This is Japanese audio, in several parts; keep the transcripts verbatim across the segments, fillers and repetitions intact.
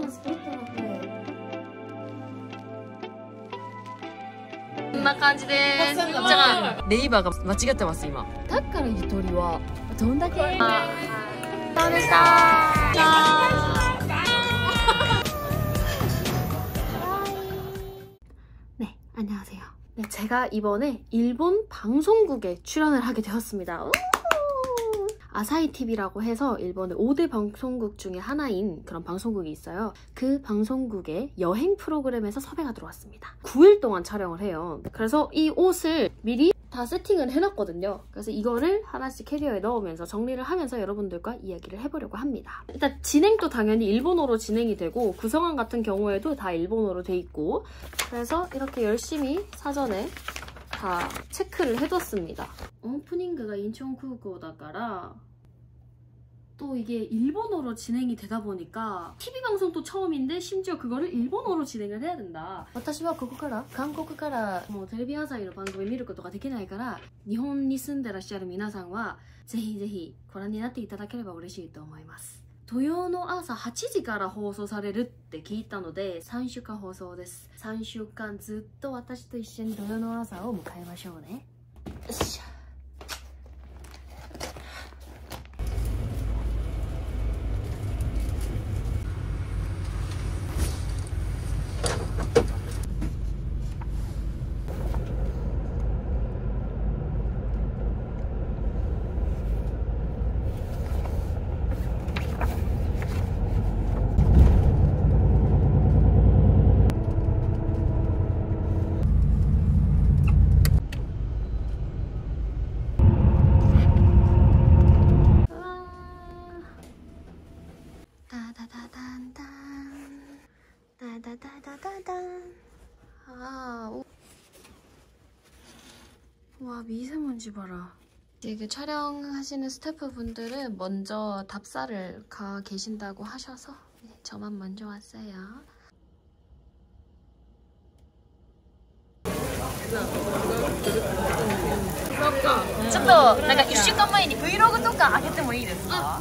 なスポットが増えこんな感じです。じゃあネイバーが間違ってます今。だからゆとりはどんだけ。あ、そうでした。네, 안녕하세요. 네, 제가 이번에 일본 방송국에 출연을 하게 되었습니다. 아사히티비라고 해서 일본의 오 대 방송국 중에 하나인 그런 방송국이 있어요. 그 방송국의 여행 프로그램에서 섭외가 들어왔습니다. 구 일 동안 촬영을 해요. 그래서 이 옷을 미리 다 세팅을 해놨거든요. 그래서 이거를 하나씩 캐리어에 넣으면서 정리를 하면서 여러분들과 이야기를 해보려고 합니다. 일단 진행도 당연히 일본어로 진행이 되고 구성원 같은 경우에도 다 일본어로 돼 있고, 그래서 이렇게 열심히 사전에 다 체크를 해뒀습니다. 오프닝가 인천쿠고다가라 또 이게 일본어로 진행이 되다 보니까 티비 방송도 처음인데 심지어 그거를 일본어로 진행을 해야 된다. 私はここから韓国からもうテレビ朝日の番組見ることができないから、日本に住んでらっしゃる皆さんはぜひぜひご覧になっていただければ嬉しいと思います。土曜の朝はちじから放送されるって聞いたのでさんしゅうかん放送です。さんしゅうかんずっと私と一緒に土曜の朝を迎えましょうね。よっしゃ。아, 와, 미세먼지 봐라. 이게 촬영하시는 스태프분들은 먼저 답사를 가 계신다고 하셔서 저만 먼저 왔어요. 좀 더, 뭔가 일週間前に 브이로그 とか上げてもいいですか?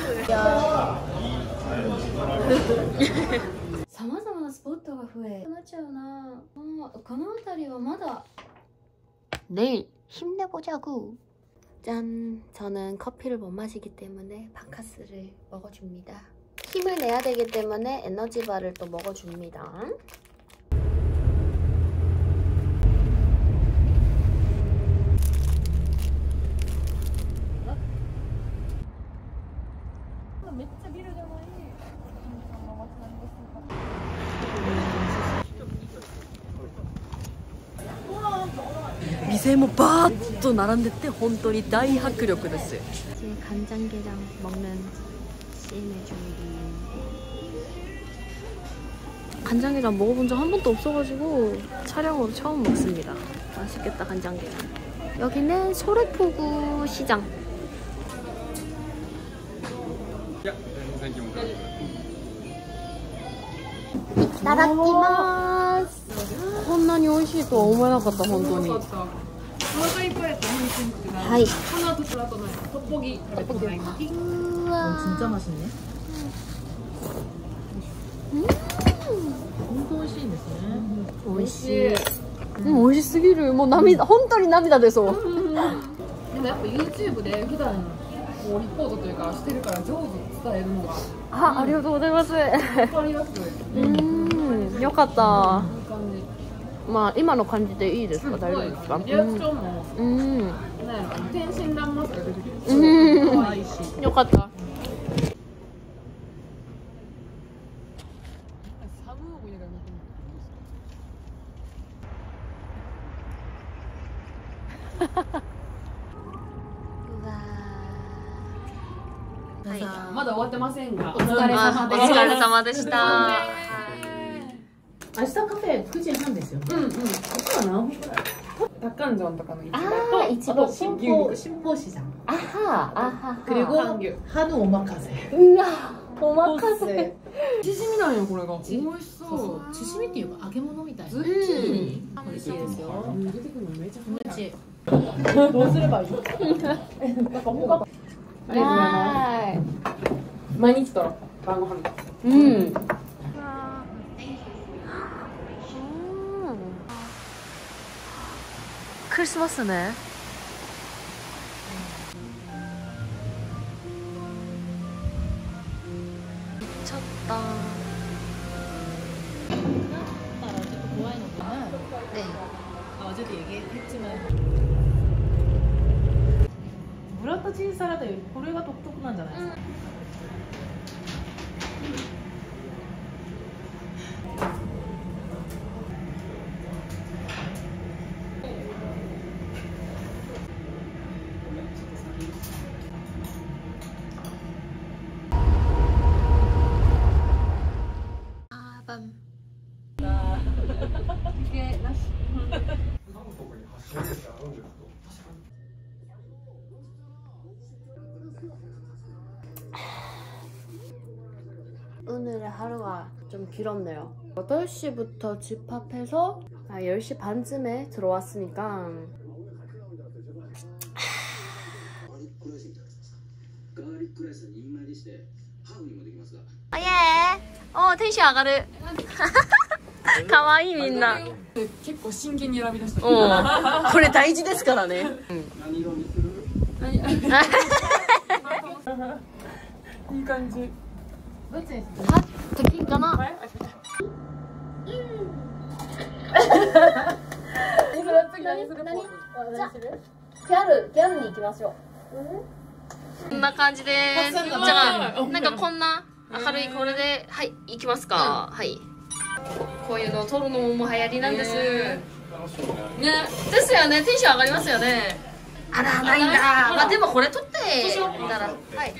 사마자마 스포트가 후에 끝났잖아. 어, この辺りはまだ 내일 힘내보자고. 짠! 저는 커피를 못 마시기 때문에 바카스를 먹어줍니다. 힘을 내야 되기 때문에 에너지바를 또 먹어줍니다. 미세모 바ッと 並んでて本当に大迫力です. 이제 간장게장 먹는 씬의 준비. 간장게장 먹어본 적 한 번도 없어가지고 촬영으로 처음 먹습니다. 맛있겠다 간장게장. 여기는 소래포구 시장. 이따다키마스. こんなに美味しいとは思えなかった本当に。はい。떡볶이 우와. 진짜 맛있네. 음. 엄청 맛있네. 맛있어. 음, 맛있すぎる. もう涙、本当に涙出そう. でもやっぱ YouTube で普段こうリポートというかしてるから上手に伝えるのが。あ、ありがとうございます。わかりやすい。うん、よかった。まあ今の感じでいいですか？大丈夫ですか？リアクションも、うん、天真爛漫さが出てきて、可愛いし、よかった。まだ終わってませんが、お疲れ様でした。お疲れ様でした。明日カフェくじはんですよね。うんうん。ここは何分くらい？닭강정とかの市場と、あと新興新興市場。あはあは。그리고 한우 오마카세。うわ、オマカセ。チヂミなんよこれが。美味しそう。チヂミっていうか揚げ物みたいな。ズッキーニ。美味しいですよ。出てくるのめちゃくちゃ美味しい。どうすればいい？なんか他。はい。毎日と晩ご飯。うん。 くりしますね。行っちゃった。네. 어제도 얘기했지만 브라타 치즈 사라다 고래가 독특하잖아요. 응. 아밤. 이게 나시. 오늘의 하루가 좀 길었네요. 여덟 시부터 집합해서 아, 열 시 반쯤에 들어왔으니까 아, 예. 어, 텐션 아가르. 가와이 민나. 結構真剣に選び出した。 おこれ大事ですからね。 何色にする？いい感じ。どっちにする？ はできんかな。 どっち何する？何？ じゃあギャルギャルに行きましょう。こんな感じです。じゃあなんかこんな明るいこれではい行きますか。はい。こういうのを撮るのも流行りなんです。ね、ですよね。テンション上がりますよね。あらないんだ。まあでもこれ撮ってたら、はい。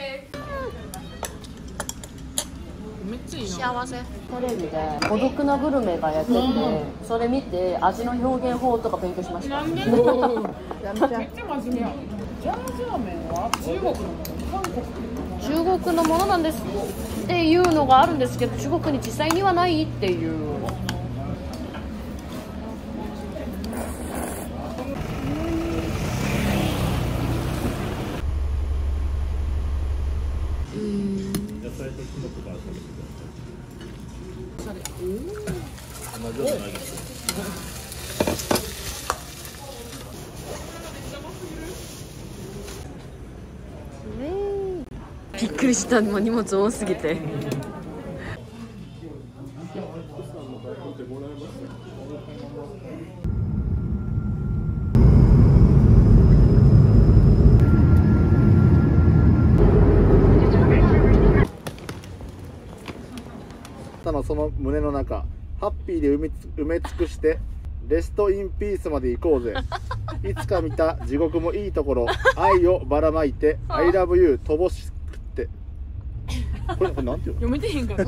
めっちゃいいな。 幸せ。テレビで孤独なグルメがやってて、それ見て味の表現法とか勉強しました。 めっちゃ真面目や。ジャージャー麺は中国のもの？韓国？ 中国のものなんですっていうのがあるんですけど、中国に実際にはないっていう。うん。じゃあ最初キノコから食べてください。おお。同じようにないです。びっくりした。もう荷物多すぎて。 のその胸の中ハッピーで埋め埋め尽くしてレストインピースまで行こうぜ。いつか見た地獄もいいところ、愛をばらまいて I love you とぼしくって。これこれなんていうの？ 読めてへんから。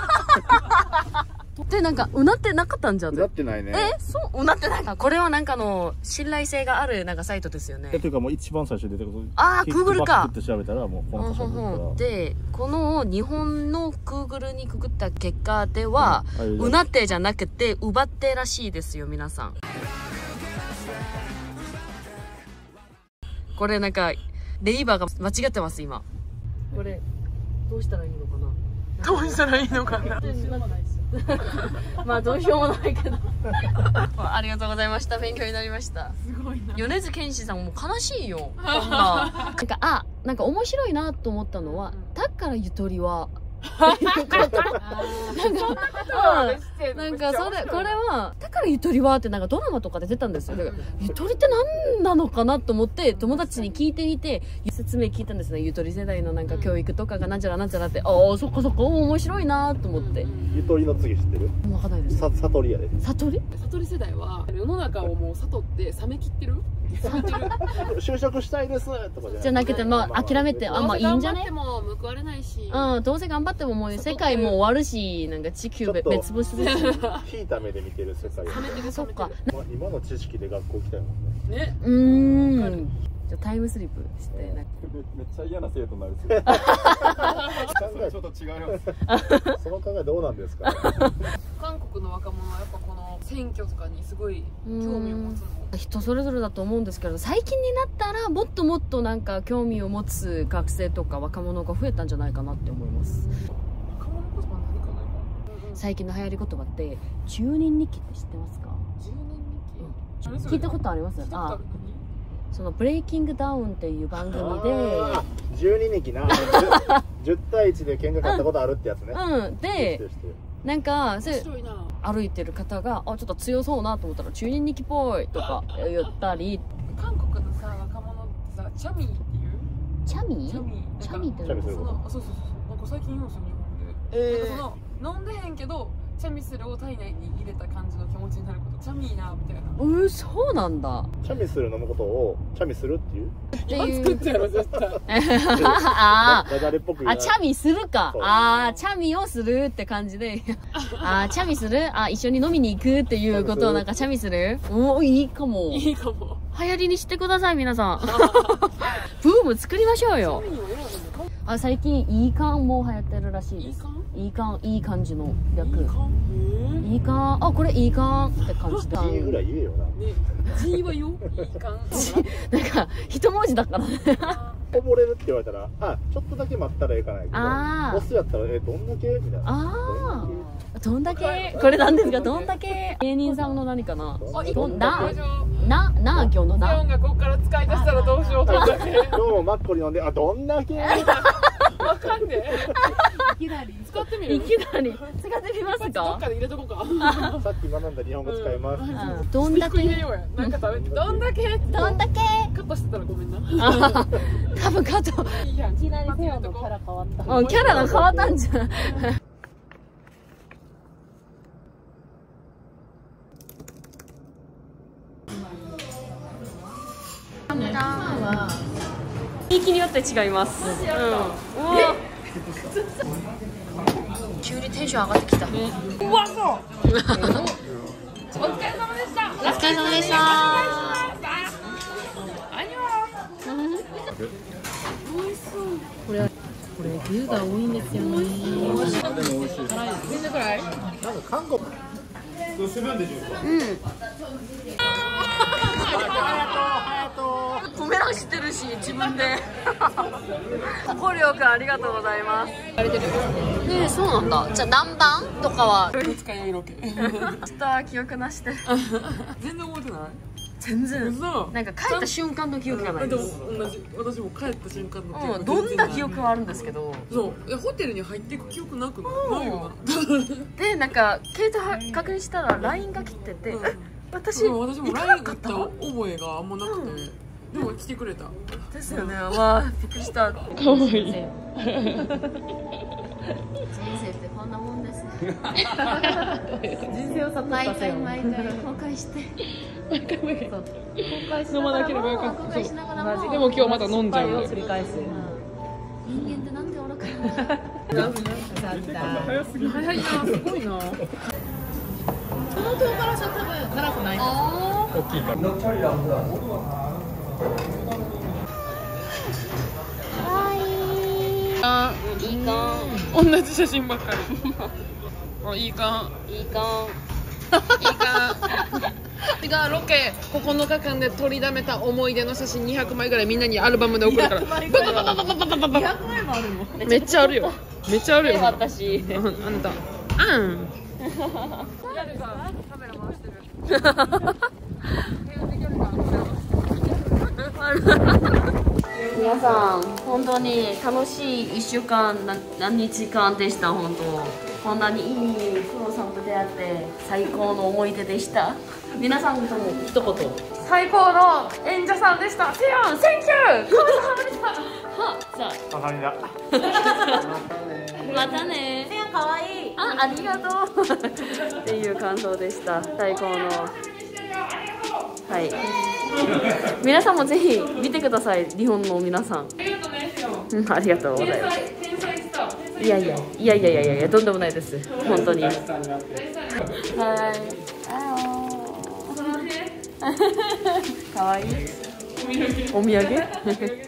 でなんかうなってなかったんじゃん。 うなってないね。 え、そううなってない。これはなんかの信頼性があるなんかサイトですよね。 というかもう一番最初に出てくる。 ああ、Google か。 って調べたらもうこの箇所に出たら。 でこの日本の Google にくぐった結果では、うん、うなってじゃなくて奪ってらしいですよ皆さん。これなんかレイバーが間違ってます今。これどうしたらいいのかな。 どうしたらいいのかな。 まあどうしようもないけど。ありがとうございました。勉強になりました。 すごいな。 米津玄師さんも悲しいよ。こんな。なんかあなんか面白いなと思ったのは、だからゆとりは。なんかそれこれはだからゆとりはってなんかドラマとかで出たんですよ。だからゆとりって何なのかなと思って友達に聞いてみて説明聞いたんですね。ゆとり世代のなんか教育とかがなんちゃらなんちゃらって、ああそっかそっか面白いなと思って。 ゆとりの次知ってる？ 分かんないです。 さ悟りやで。 悟り？ 悟り世代は世の中をもう悟って冷め切ってる。 就職したいですとかじゃなくて、まあ諦めて、あ、まあいいんじゃね。 どうせ頑張っても報われないし、 うん、どうせ頑張ってももう世界も終わるし、なんか地球滅亡するし。 引いた目で見てる世界。 そっか。 今の知識で学校行きたいもんね。 ね。 うーん。じゃタイムスリップしてなんか。 めっちゃ嫌な生徒になる。考えちょっと違うよ。その考えどうなんですか。 韓国の若者はやっぱこの選挙とかにすごい興味を持つの。 人それぞれだと思うんですけど、最近になったらもっともっとなんか興味を持つ学生とか若者が増えたんじゃないかなって思います。 若者言葉何かな。 最近の流行り言葉ってじゅうにん日記って知ってますか？ じゅうにん日記。 聞いたことあります？あ、そのブレイキングダウンっていう番組でじゅうににきなじゅうたいいちで喧嘩買ったことあるってやつね。 うんでなんかそれ歩いてる方があちょっと強そうなと思ったらじゅうににきっぽいとか言ったり。 韓国のさ若者ってさチャミーっていうチャミチャミーチャミってチャミすること。 そうそうそうなんか最近言うんですよ日本で。なんかその飲んでへんけどチャミスルを体内に入れた感じの気持ちになることチャミーなみたいな。 うんそうなんだ。 チャミする飲むことをチャミするっていう今作ってやろ絶対。 あダジャレっぽく言うあチャミするか。ああチャミをするって感じであチャミするあ一緒に飲みに行くっていうことをなんかチャミするおいいかも。 いいかも。 流行りにしてください皆さん。ブーム作りましょうよ。あ最近いい感も流行ってるらしいです。いい感いい感じの略。いい感あこれいい感って感じで。 G ぐらい言えよな。 ね G はよいい感。 なんか一文字だからね。 こぼれるって言われたらあちょっとだけ待ったらいかないけどあーボスやったらえどんだけみたいな。 ああどんだけこれなんですかどんだけ芸人さんの何かなどんななな行のなセオンがここから使い出したらどうしようと思って今日もマッコリ飲んであどんだけわかんねえいきなり使ってみるいきなり使ってみますどっかかで入れとこうかさっき学んだ日本語使います。 うんどんだけ入れようやなんか食べてどんだけどんだけカットしてたらごめんなあ多分カットいいやんいきなりセオのキャラ変わった。 うんキャラが変わったんじゃん地域によって違います。うん。うわ。急にテンション上がってきた。 うわそうお疲れ様でしたお疲れ様でした。これこれ牛が多いんですよね。 みんなくらいなんか韓国どうするんでしょうか。 うん。コメ欄知ってるし自分で。ご了解ありがとうございます。ねえそうなんだ。じゃあ何番とかは。 使い合いロケちょっと記憶なしで。 全然覚えてない全然。 嘘なんか帰った瞬間の記憶がないでもです。 同じ私も帰った瞬間の記憶うん、どんな記憶はあるんですけど。 そういやホテルに入っていく記憶なくないないよなでなんか携帯確認したら ライン が来てて、 うん私うん私も行かライン 打ったなかった覚えがあんまなくてでも来てくれたですよね。わあびっくりした。かわいい。人生ってこんなもんです。 人生を悟ったセオ。 毎回後悔して毎回毎回後悔し飲まなければよかったそうでも今日また飲んじゃうんで繰り返す。 人間ってなんで愚かいの。 早すぎ早いなすごいなこの唐辛子は多分辛くない。 大きいからあいいか同じ写真ばっかりあいいかんいいかいいか違うロケここのかかんで撮りだめた思い出の写真にひゃくまいぐらいみんなにアルバムで送るからにひゃくまいもあるの。 めっちゃあるよめっちゃあるよん私ああなたあん皆さん本当に楽しいいっしゅうかんな何日間でした。本当こんなにいい黒さんと出会って最高の思い出でした。皆さんとも一言。 最高の演者さんでしたセヨンセンキューごちそうさまでしたはじゃあはりだあまたね。 セオ可愛い。 あありがとうっていう感想でした。最高のはい皆さんもぜひ見てください。日本の皆さんありがとうねセヨンうんありがとうございます。 天才スターいやいやいやいやいやいやとんでもないです本当に。はい。かわいい。お土産。